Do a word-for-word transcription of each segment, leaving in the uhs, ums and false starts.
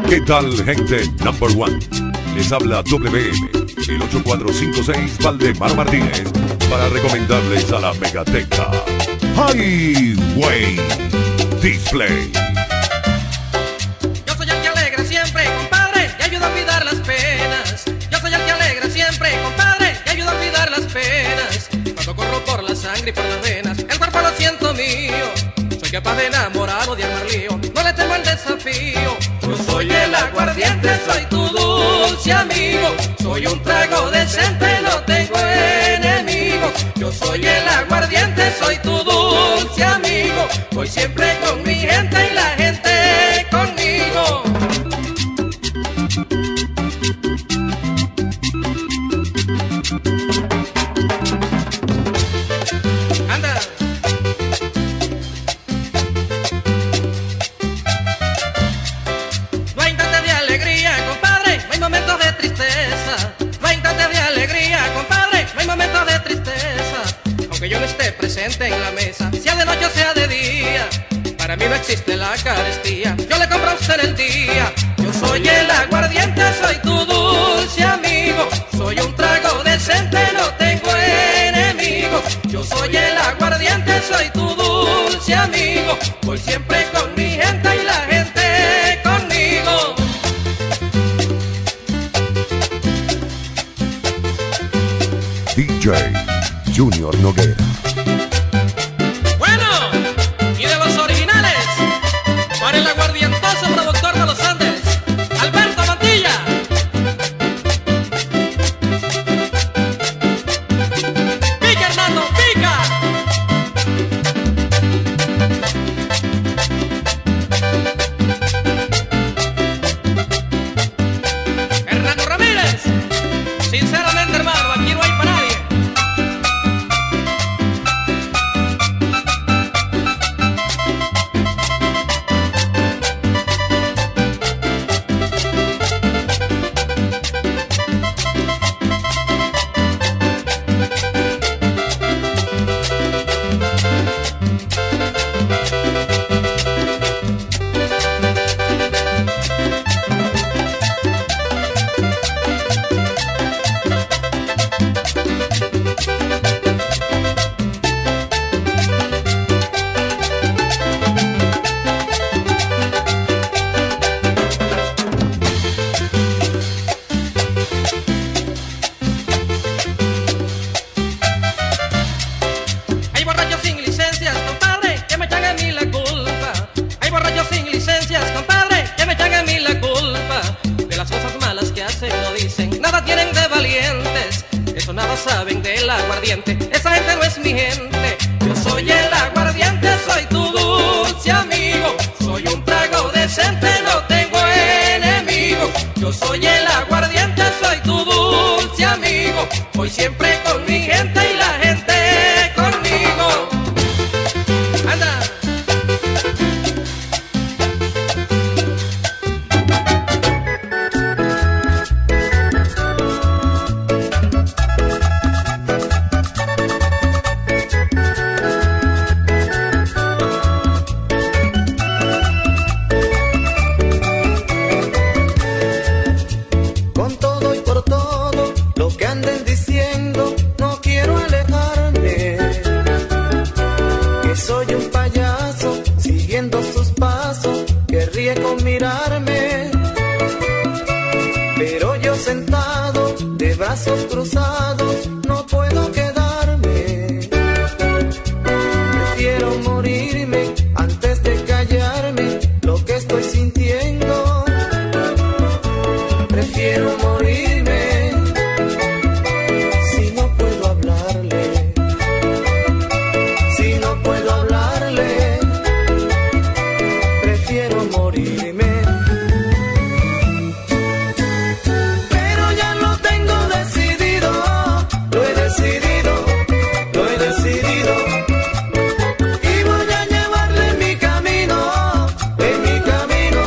¿Qué tal, gente number one? Les habla W M, el ocho cuatro cinco seis Valdemar Martínez, para recomendarles a la Megateca Highway Display. Yo soy el que alegra siempre, compadre, y ayuda a olvidar las penas. Yo soy el que alegra siempre, compadre, y ayuda a olvidar las penas. Cuando corro por la sangre y por las venas, el cuerpo lo siento mío. Soy capaz de enamorar o de armar lío, no le temo el desafío. Yo soy el aguardiente, soy tu dulce amigo. Soy un trago decente, no tengo enemigos. Yo soy el aguardiente, soy tu dulce amigo. Voy siempre con mi gente y la gente conmigo. Anda. No hay instantes de alegría, compadre, no hay momentos de tristeza. No hay instantes de alegría, compadre, no hay momentos de tristeza. Aunque yo no esté presente en la mesa, sea de noche o sea de día, para mí no existe la carestía. Yo le compro a usted el día. Yo soy el aguardiente, soy tu dulce amigo. Soy un trago decente, no tengo enemigos. Yo soy el aguardiente, soy tu dulce amigo. Voy siempre con mi gente y la gente conmigo. D J Junior Noguera. Bueno, y de los originales, para el aguardientoso productor de los Andes, Alberto Mantilla. Pica, Hernando, pica. Hernando Ramírez, sinceramente, hermano, aquí no hay para nadie. Hay borrachos sin licencias, compadre, que me echan a mí la culpa. Hay borrachos sin licencias, compadre, que me echan a mí la culpa. De las cosas malas que hacen o dicen, nada tienen de valientes. Eso nada saben del aguardiente, esa gente no es mi gente. Yo soy el aguardiente, soy tu dulce amigo. Soy un trago decente, no tengo enemigos. Yo soy el aguardiente, soy tu dulce amigo. Voy siempre con mi gente y la gente conmigo. Anda. Con todo y por todo lo que anden diciendo, no quiero alejarme. Que soy un payaso siguiendo sus pasos, que ríe con mirarme. Pero yo sentado de brazos cruzados no puedo quedarme. Prefiero morirme antes de callarme lo que estoy sintiendo. Prefiero morirme si no puedo hablarle, si no puedo hablarle. Prefiero morirme. Pero ya lo tengo decidido, lo he decidido, lo he decidido. Y voy a llevarle en mi camino, en mi camino.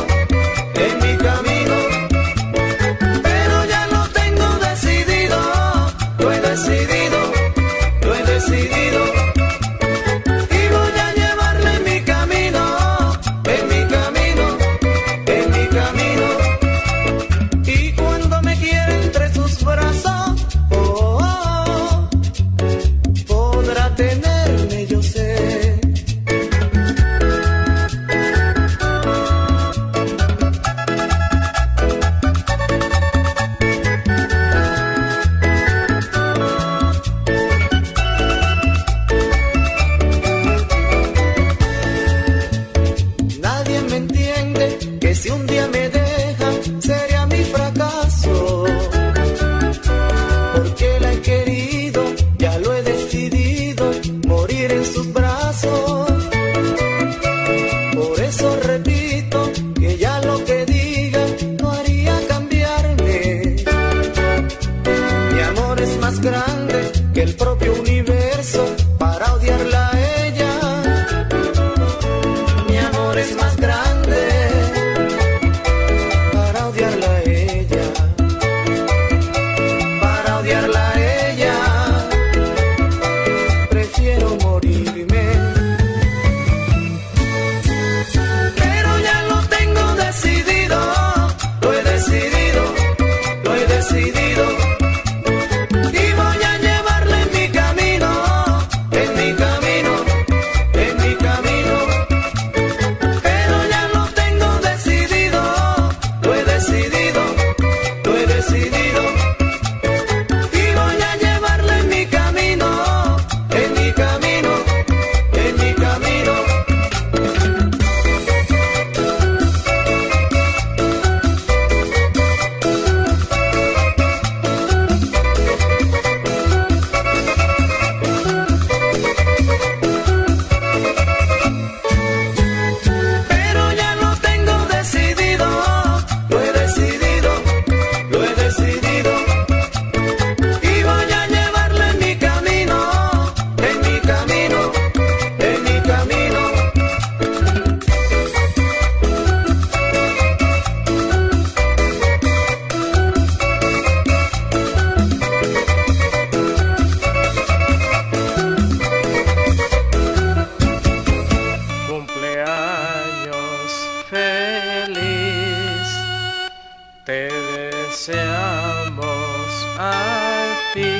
te deseamos a ti.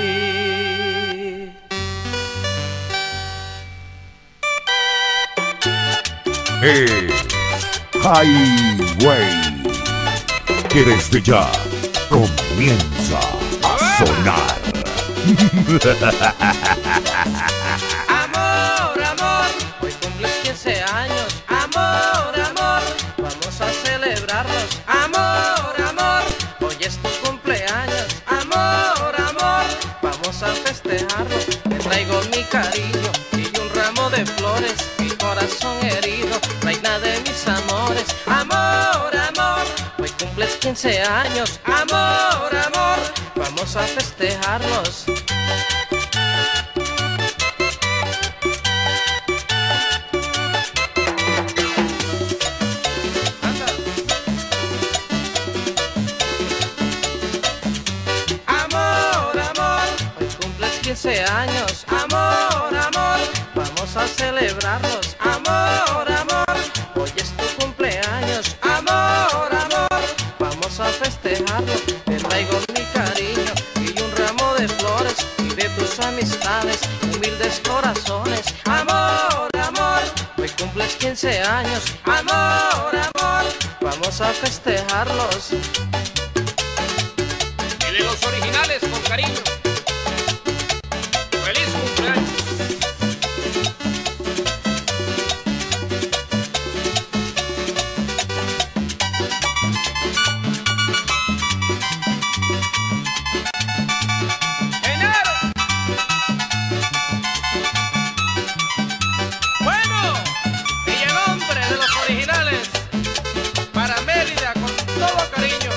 Es Highway, que desde ya comienza a sonar. Amor, amor, hoy cumples quince años. Amor, amor, vamos a celebrarlos. Amor, amor, hoy es tu cumpleaños. Amor, amor, vamos a festejarlo. Te traigo mi cariño y un ramo de flores. Mi corazón herido, reina de mis amores. Amor, amor, hoy cumples quince años. Amor, amor, vamos a festejarlos. quince años, amor, amor, vamos a celebrarlos, amor, amor, hoy es tu cumpleaños, amor, amor, vamos a festejarlo, te traigo mi cariño y un ramo de flores y de tus amistades, humildes corazones, amor, amor, hoy cumples quince años, amor, amor, vamos a festejarlos. Y de los originales con cariño. ¡Feliz cumpleaños! ¡Enero! Bueno, y el hombre de los originales para Mérida con todo cariño.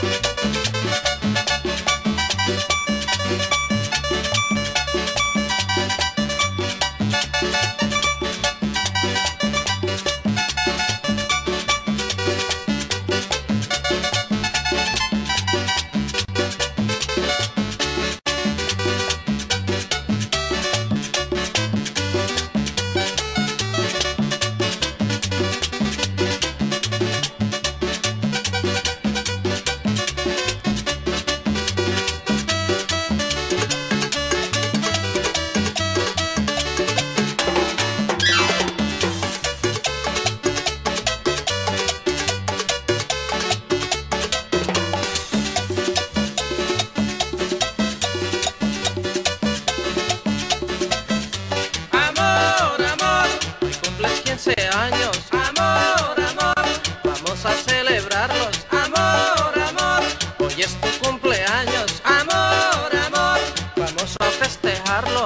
Años, amor, amor, vamos a celebrarlos, amor, amor, hoy es tu cumpleaños, amor, amor, vamos a festejarlos.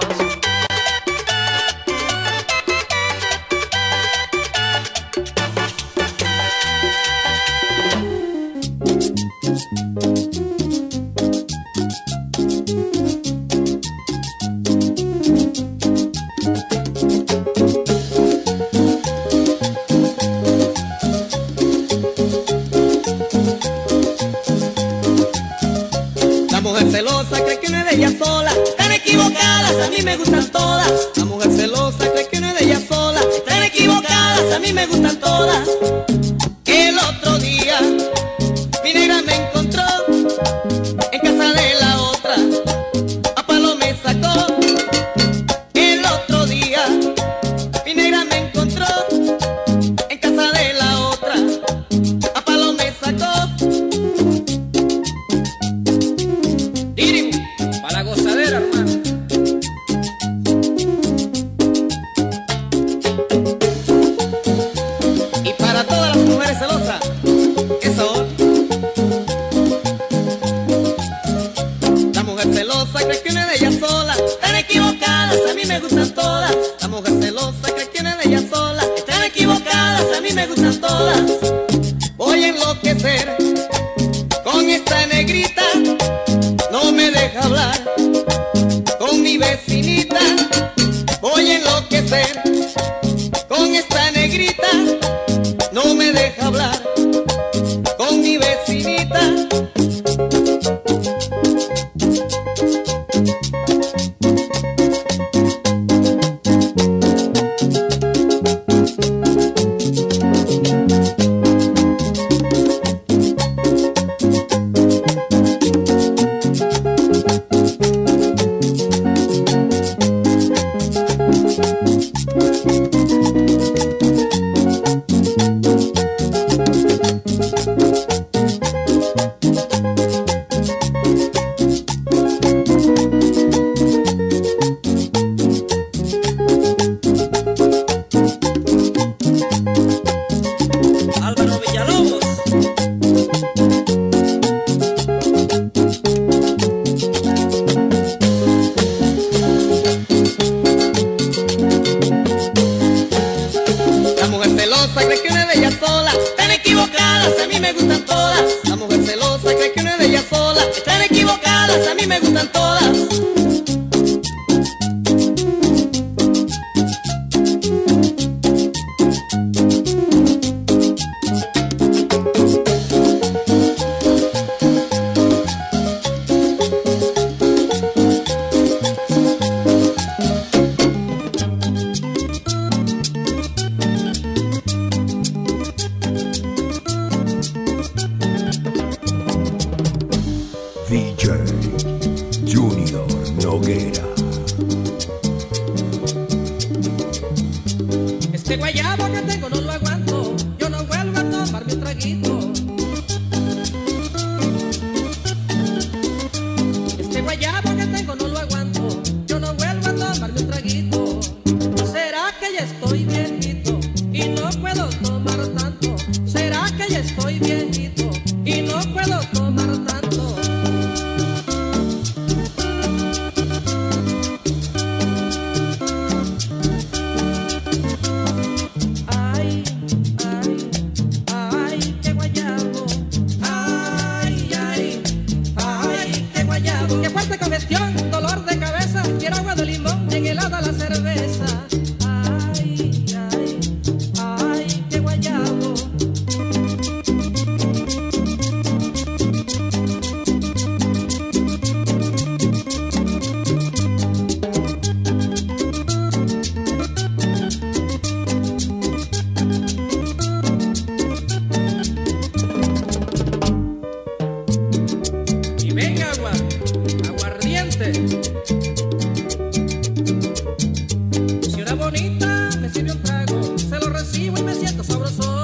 Celosa cree que uno es de ella sola, están equivocadas, a mí me gustan todas. La mujer celosa cree que uno es de ella sola, están equivocadas, a mí me gustan todas. El otro día mi negra me encontró en casa de la otra, a palo me sacó. El otro día mi negra me encontró en casa de la otra, a palo me sacó. Para la gozadera, hermano. Y para todas las mujeres celosas, eso. La mujer celosa cree que una es de ella sola, están equivocadas, a mí me gustan todas. La mujer celosa cree que una es de ella sola, están equivocadas, a mí me gustan todas. Voy a enloquecer con esta negrita, no me deja hablar con mi vecinita. Voy a enloquecer con esta negrita, no me deja hablar con mi vecinita. D J Junior Noguera. Este guayabo que tengo no lo aguanto, yo no vuelvo a tomarme un traguito. Este guayabo que tengo no lo aguanto, yo no vuelvo a tomarme un traguito. ¿Será que ya estoy viejito y no puedo tomar tanto? ¿Será que ya estoy viejito y no puedo tomar tanto? Ay, ay, ay, qué guayabo. Ay, ay, ay, qué guayabo. Qué fuerte congestión, dolor de cabeza. Quiero agua de limón, bien helada la cerveza. Ay, ay, ay, qué guayabo. Y venga agua, aguardiente. Si una bonita me sirve un trago, se lo recibo y me siento sabroso.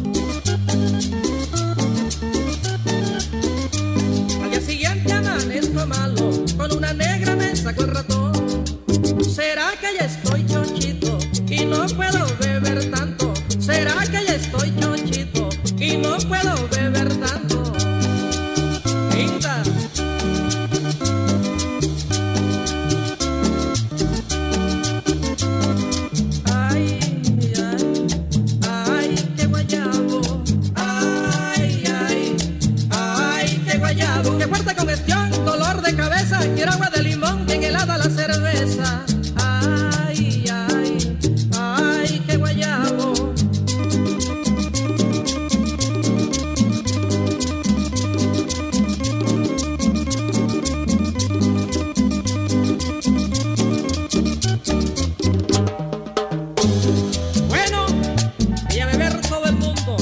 Al día siguiente amanezco malo, con una negra me saco el ratón. ¿Será que ya estoy chonchito y no puedo beber tanto? ¿Será que ya estoy chonchito y no puedo beber tanto? Linda. Ay, ay, ay, qué guayabo. Ay, ay, ay, qué guayabo. Qué fuerte congestión, dolor de cabeza. Quiero agua de limón, bien helada la cerveza. Ay, ay, ay, qué guayabo. Bueno, y a beber todo el mundo.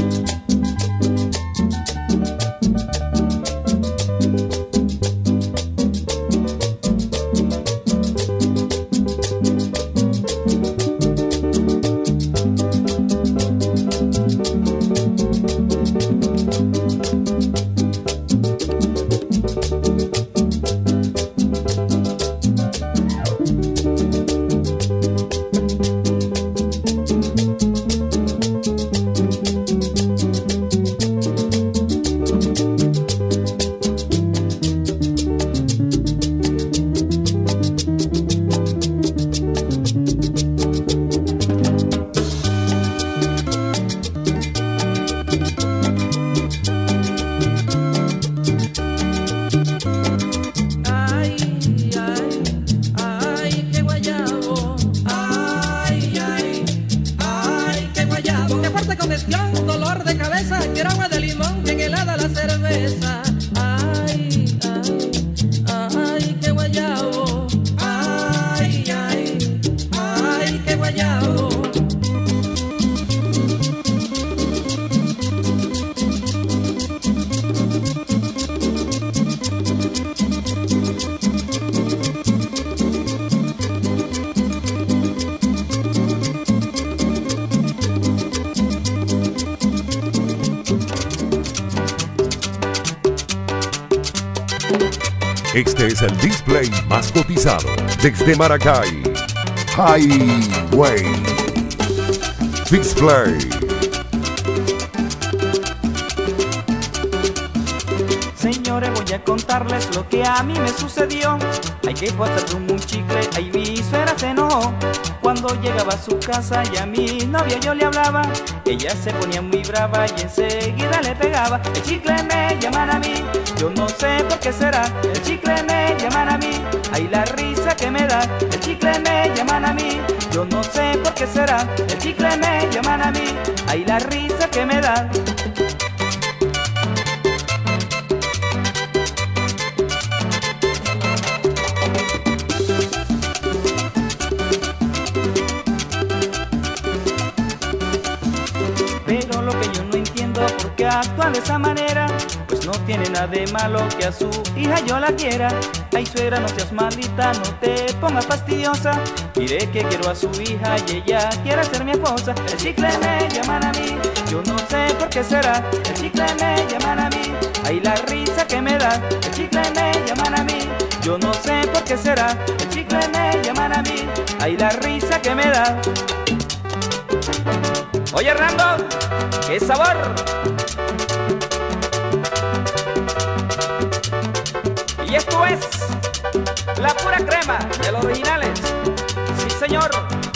Ay, ay, ay, qué guayabo. Ay, ay, ay, qué guayabo. Qué fuerte congestión, dolor de cabeza. Quiero agua de limón, bien helada la cerveza. Ay, ay, ay, qué guayabo. Ay, ay, ay, qué guayabo. Este es el display más cotizado desde Maracay. Highway Display. Señores, voy a contarles lo que a mí me sucedió. Hay que pasar un chicle, ahí mi suegra se enojó. Cuando llegaba a su casa y a mi novia yo le hablaba, ella se ponía muy brava y enseguida le pegaba. El chicle me llaman a mí, yo no sé por qué será. El chicle me llaman a mí, ay la risa que me da. El chicle me llaman a mí, yo no sé por qué será. El chicle me llaman a mí, ay la risa que me da. Pero lo que yo no entiendo, ¿por qué actúan de esa manera? pues no tiene nada de malo que a su hija yo la quiera. Ay, suegra, no seas maldita, no te pongas fastidiosa. Diré que quiero a su hija y ella quiere ser mi esposa. El chicle me llaman a mí, yo no sé por qué será. El chicle me llaman a mí, ay, la risa que me da. El chicle me llaman a mí, yo no sé por qué será. El chicle me llaman a mí, ay, la risa que me da. Oye, Hernando, ¡qué sabor! Y esto es la pura crema de los originales. Sí, señor.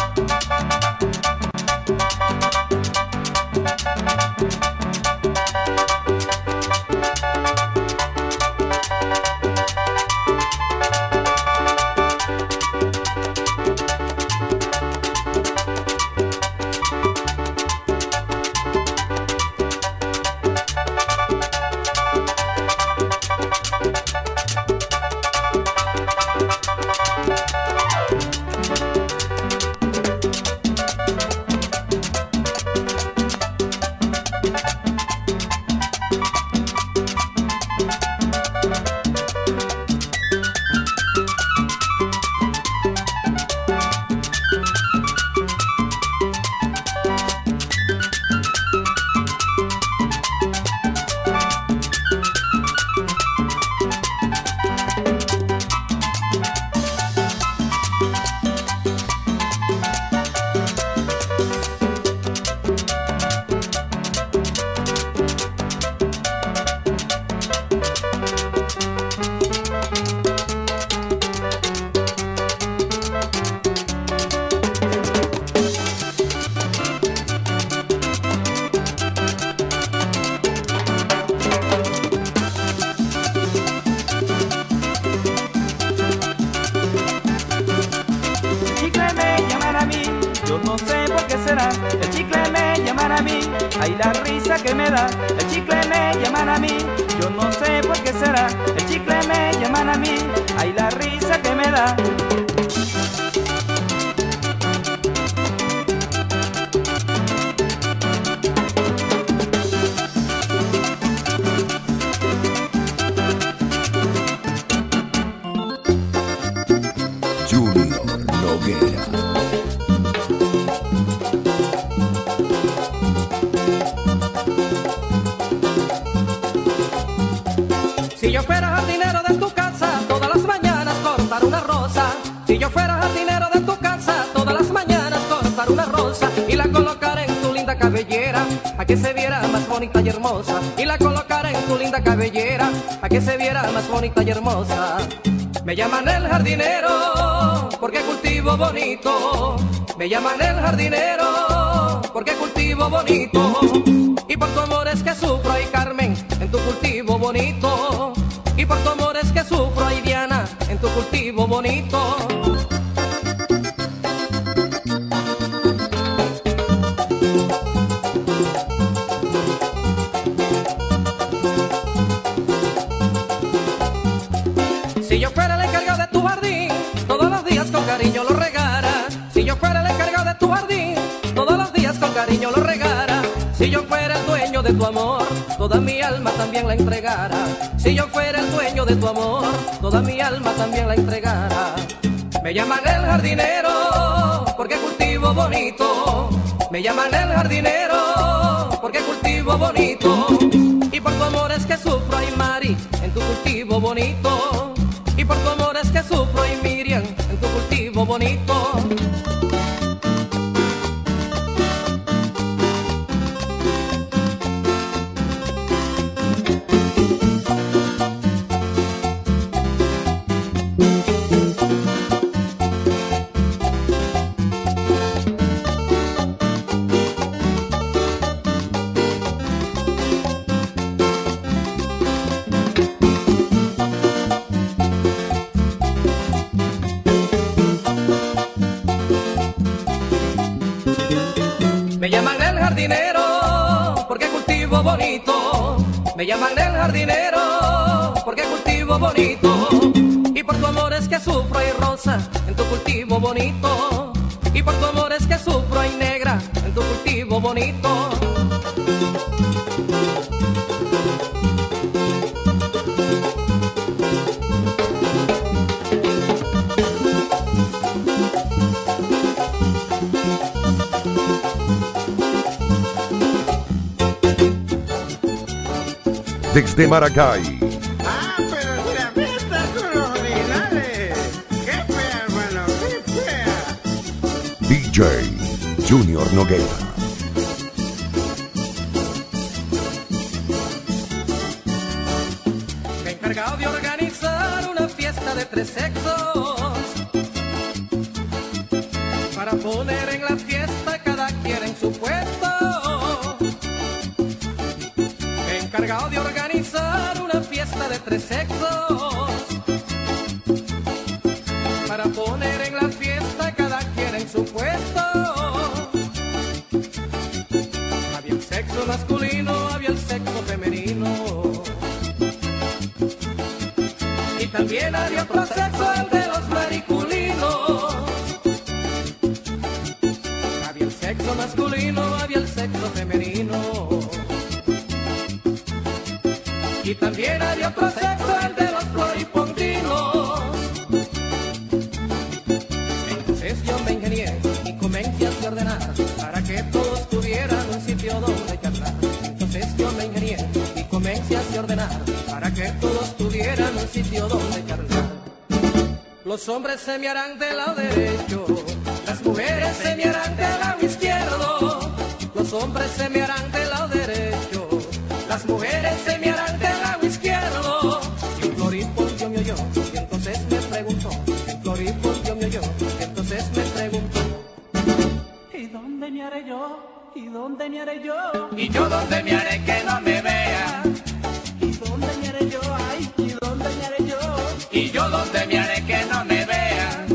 Yo no sé por qué será, el chicle me llaman a mí, ay, la risa que me da. El chicle me llaman a mí, yo no sé por qué será. El chicle me llaman a mí, ay, la risa que me da. Junior Noguera. Si yo fuera jardinero de tu casa, todas las mañanas cortar una rosa. Si yo fuera jardinero de tu casa, todas las mañanas cortar una rosa y la colocar en tu linda cabellera, a que se viera más bonita y hermosa. Y la colocar en tu linda cabellera, a que se viera más bonita y hermosa. Me llaman el jardinero porque cultivo bonito. Me llaman el jardinero porque cultivo bonito. Y por tu amor es que sufro, ay Carmen, en tu cultivo bonito. Y por tu amor es que sufro, ay Diana, en tu cultivo bonito. Si yo fuera el encargado de tu jardín, todos los días con cariño lo regara. Si yo fuera el encargado de tu jardín, todos los días con cariño lo regara. Si yo fuera el dueño de tu amor, toda mi alma también la entregara. Si yo fuera el dueño de tu amor, toda mi alma también la entregara. Me llaman el jardinero porque cultivo bonito. Me llaman el jardinero porque cultivo bonito. Y por tu amor es que sufro, ay Mari, en tu cultivo bonito. Y por tu amor es que sufro, ay Miriam, en tu cultivo bonito. Me llaman el jardinero porque cultivo bonito. Me llaman el jardinero porque cultivo bonito. Y por tu amor es que sufro, ay rosa, en tu cultivo bonito. Y por tu amor es que sufro, ay negra, en tu cultivo bonito. desde Maracay. Ah, pero si la fiesta son los originales. ¡Qué fea, hermano! ¡Qué fea! D J Junior Noguera. Encargado de organizar una fiesta de tres sexos, para poner en la fiesta cada quien en su puesto. Encargado de organizar una fiesta de tres sexos, para poner en la fiesta cada quien en su puesto. Había el sexo masculino, había el sexo femenino, y también había otro sexo, el de los mariculinos. Había el sexo masculino, había el sexo femenino, y también había otro sexo, el de los floripondinos. Entonces yo me ingenié y comencé a ordenar para que todos tuvieran un sitio donde charlar. Entonces yo me ingenié y comencé a ordenar para que todos tuvieran un sitio donde charlar. Los hombres se me harán del lado derecho, las mujeres se me harán del lado izquierdo. Los hombres se me harán del lado derecho, las mujeres se me harán del lado izquierdo. Y un floripondio me oyó y entonces me preguntó, un floripondio me oyó y entonces me preguntó: ¿y dónde me haré yo? ¿Y dónde me haré yo? ¿y yo dónde me haré que no me vea? ¿Y dónde me haré yo? Ay, ¿y dónde me haré yo? ¿y yo dónde me haré que no me vea?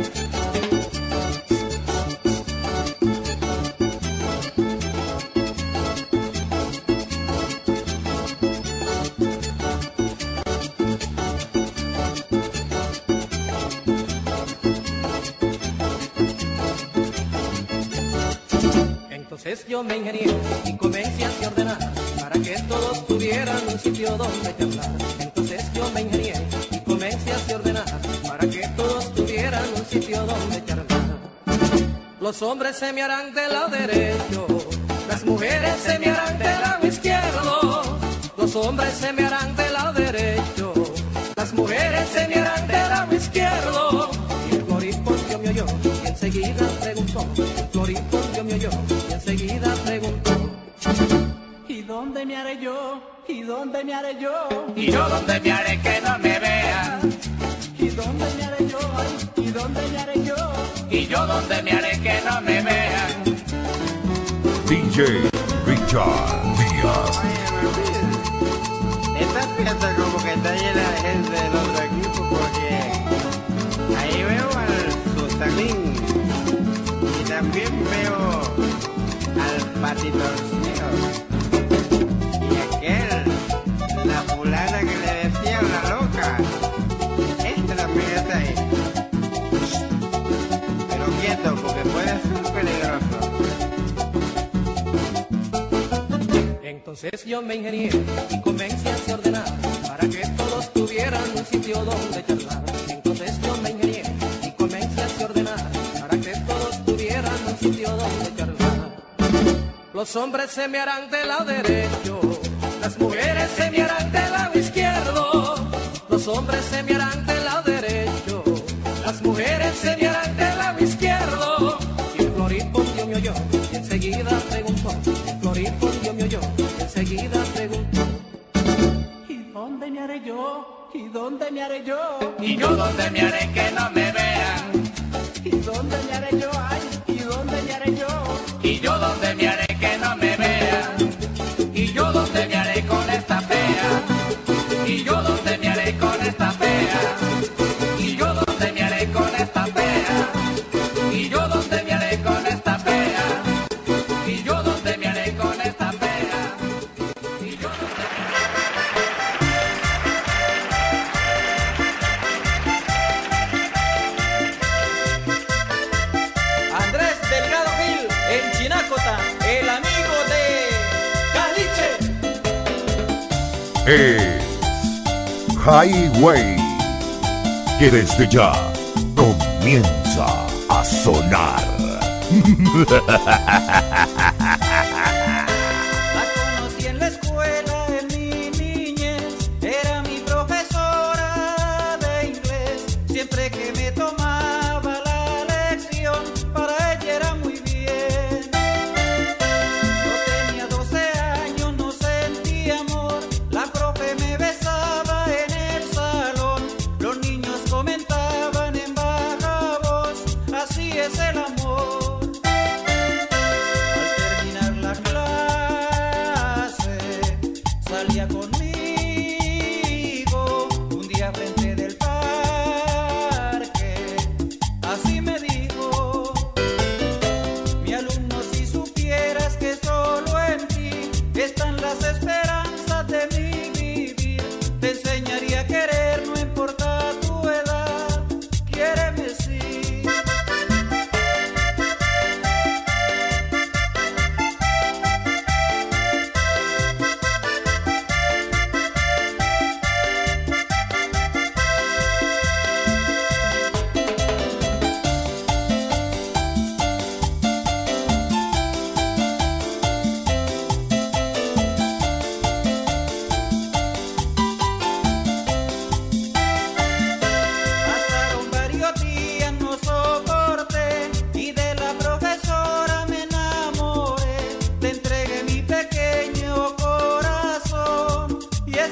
Entonces yo me ingenié y comencé a ordenar para que todos tuvieran un sitio donde charlar. Entonces yo me ingenié y comencé a ordenar para que todos tuvieran un sitio donde charlar. Los hombres se me harán del lado derecho, las mujeres se me harán del lado izquierdo. Los hombres se me harán del lado derecho, las mujeres se me harán del lado izquierdo. Y el floripondio me oyó y enseguida preguntó, el floripondio me oyó y enseguida preguntó: ¿y dónde me haré yo? ¿Y dónde me haré yo? ¿y yo dónde me haré que no me vea? ¿Y dónde me haré yo? Ay, ¿y dónde me haré yo? ¿y yo dónde me haré que no me vea? D J Richard Díaz. Esta fiesta como que está llena de gente del otro equipo, porque ahí veo al Susanín y también veo al Patito Orceo y aquel, la fulana que le decían la loca. Este también está ahí, pero quieto porque puede ser peligroso. Entonces yo me ingenié y comencé a ordenar para que todos tuvieran un sitio donde charlar. Entonces yo me ingenié y comencé a ordenar para que todos tuvieran un sitio donde charlar. Los hombres se me harán del lado derecho, las mujeres se me harán del lado izquierdo. Los hombres se me harán del lado derecho, las mujeres se me harán del lado izquierdo. Y el floripondio me oyó y enseguida preguntó, el floripondio me oyó y enseguida preguntó: ¿y dónde me haré yo? ¿Y dónde me haré yo? ¿y yo dónde me haré que no me vean? ¿Y dónde me haré yo? Ay, ¿y dónde me haré yo? ¿y yo dónde me haré que no me vean? ¿y yo dónde me haré con esta fea? ¿y yo dónde me haré con esta fea? ¿y yo dónde me haré con esta fea? ¿y yo dónde me haré con esta fea? ¿y yo dónde me haré con esta fea? ¿y yo dónde me Andrés Delgado Gil en Chinácota, el amigo de Caliche. Es Highway, que desde ya comienza a sonar. La conocí en la escuela en mi niñez,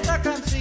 esta canción.